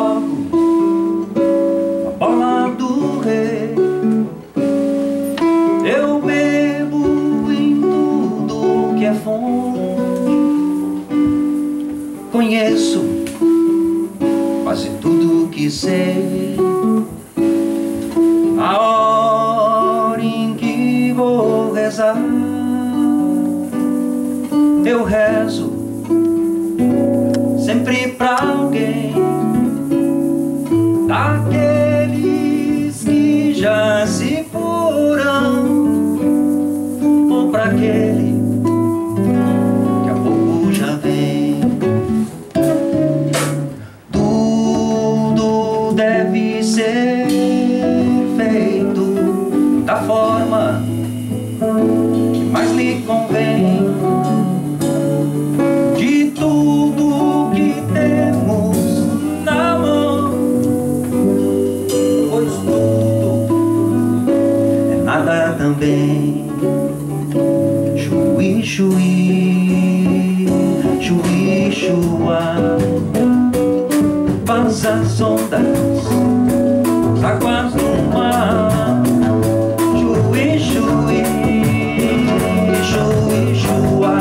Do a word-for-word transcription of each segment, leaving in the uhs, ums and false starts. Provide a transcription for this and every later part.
jogo a bola do rei. Eu bebo em tudo que é fonte. Conheço quase tudo que sei. A hora em que vou rezar, eu rezo sempre pra alguém, daqueles que já se foram, ou pra aquele que a pouco já vem. Tudo deve ser feito da forma que mais lhe convém. De tudo que temos na mão, pois tudo é nada também. Chuí, chuí, chuí, chuá, faz as ondas, as águas do mar. Chuí, chuí, chuí, chuá,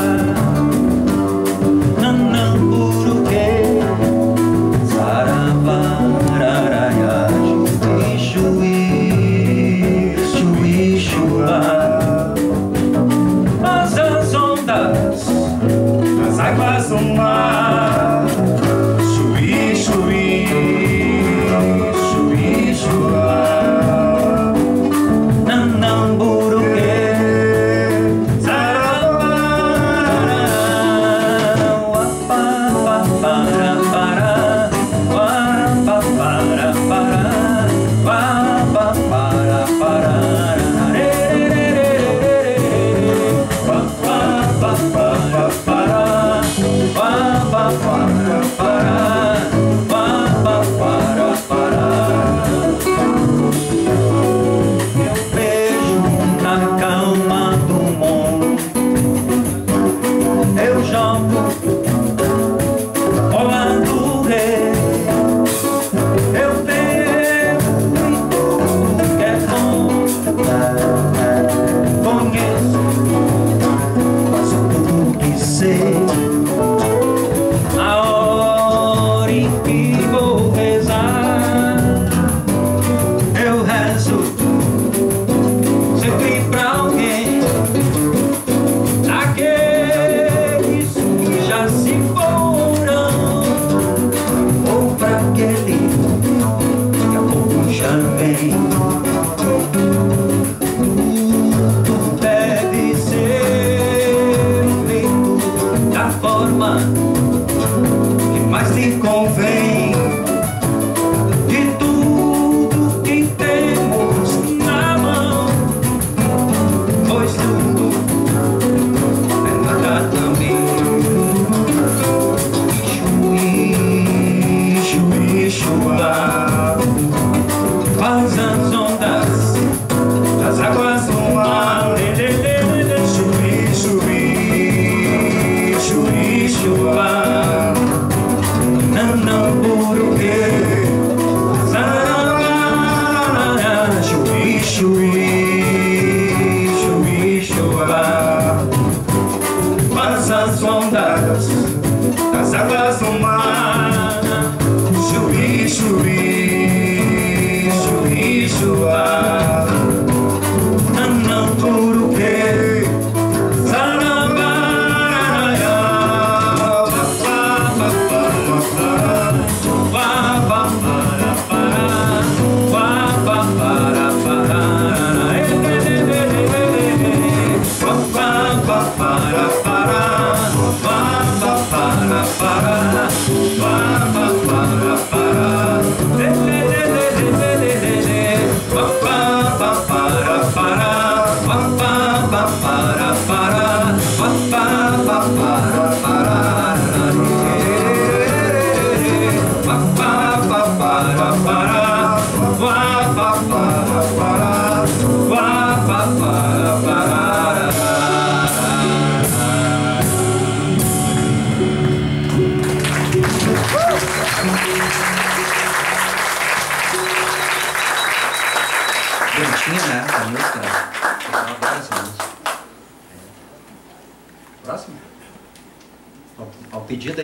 nanamburuque, saravá, rararaiá. Chuí, chuí, chuí, chuá, faz as ondas, as águas do mar. Chuí, chuí, chuí, chuá, nanamburuque, saravá, uapá, para, para, uapá, para, para, uapá, para, para, uapá, para, para, uapá, para, para, uapá, para, para. Eu vejo na calma do mundo, eu jogo bola do rei. Eu bebo em tudo que é bom. Conheço quase tudo que sei. A hora em que vou rezar, eu rezo sempre pra alguém, daqueles que já se foram, ou pra aquele que a pouco já vem. Tudo deve ser feito da forma que mais lhe convém. De tudo que temos na mão, pois tudo é nada também. Chuí, chuí, chuá, faz as ondas, as águas do mar. Chuí, chuí, chuí, chuá, nanamburuque, saravá. Chuí, chuí, chuí, chuá, faz as ondas, as águas do mar. Chuí, chuí, chuí, chuá, nanamburuque, saravá. Woo! pedido